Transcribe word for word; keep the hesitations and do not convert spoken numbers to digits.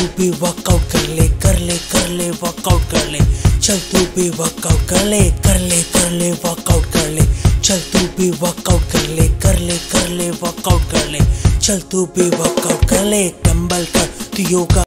तू भी वर्कआउट कर ले कर ले कर ले वर्कआउट कर ले, चल तू भी वर्कआउट कर ले कर ले कर ले वर्कआउट कर ले, चल तू भी वर्कआउट कर ले कर ले कर ले वर्कआउट कर ले, चल तू भी वर्कआउट कर ले। डंबल कर तू योगा